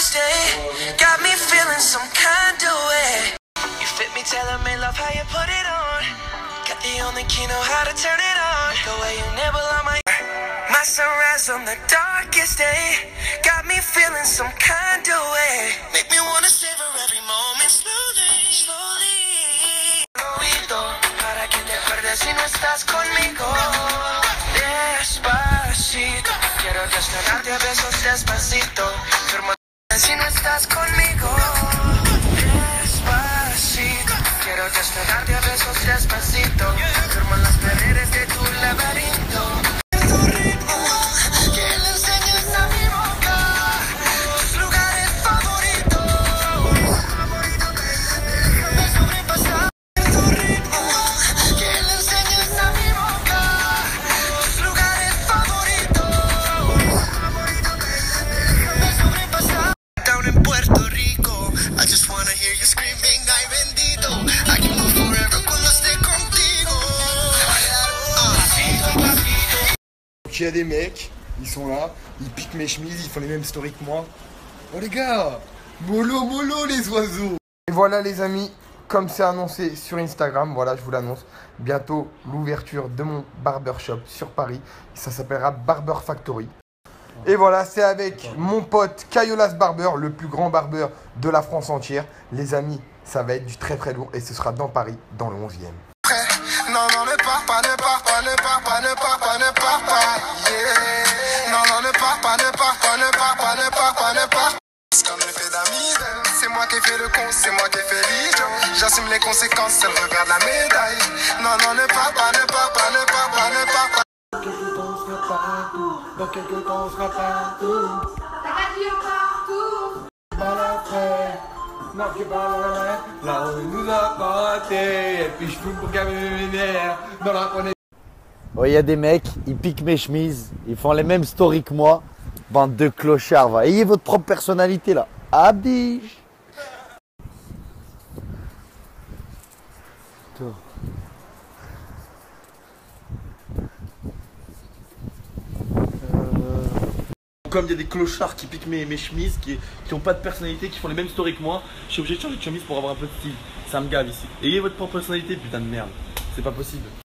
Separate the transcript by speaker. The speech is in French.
Speaker 1: darkest day got me feeling some kind of way. You fit me, telling me love how you put it on. Got the only key, know how to turn it on. The way you nibble on my sunrise on the darkest day got me feeling some kind of way. Make me wanna savor every moment slowly, slowly. Oído, para que te acuerdes si no estás conmigo. Despacito, quiero desnudarte a besos despacito. Firma si no estás conmigo. Despacito, quiero desnudarte a besos despacito. Firma las paredes de tu laberinto.
Speaker 2: Il y a des mecs, ils sont là, ils piquent mes chemises, ils font les mêmes stories que moi. Oh les gars, mollo mollo les oiseaux. Et voilà les amis, comme c'est annoncé sur Instagram, voilà je vous l'annonce, bientôt l'ouverture de mon barbershop sur Paris. Ça s'appellera Barber Factory. Et voilà, c'est avec mon pote Kayolas Barber, le plus grand barbeur de la France entière. Les amis, ça va être du très très lourd et ce sera dans Paris, dans le 11e.
Speaker 1: Non, non, ne pars pas, ne pars pas, ne pars pas, ne pars pas, ne pars pas, yeah. Non, non, ne pars pas, ne pars pas, ne pars pas, ne pars pas, ne pars pas. C'est comme l'effet d'amide, c'est moi qui fais le con, c'est moi qui fais l'idole. J'assume les conséquences, c'est le revers de la médaille. Non, non, ne pars pas, ne pars pas, ne pars pas, ne pars pas. Dans quelques temps, on sera partout. Dans quelques temps, on sera partout.
Speaker 3: La radio partout.
Speaker 1: Mal après. Marqué par la main, là où il nous a raté. Et puis je fume pour calmer mes nerfs. Dans la connexion.
Speaker 4: Ouais, il y a des mecs, ils piquent mes chemises, ils font les mêmes stories que moi. Bande de clochards, va. Ayez votre propre personnalité là. Abdige.
Speaker 5: Comme il y a des clochards qui piquent mes chemises, qui ont pas de personnalité, qui font les mêmes stories que moi, je suis obligé de changer de chemise pour avoir un peu de style. Ça me gave ici. Ayez votre propre personnalité, putain de merde. C'est pas possible.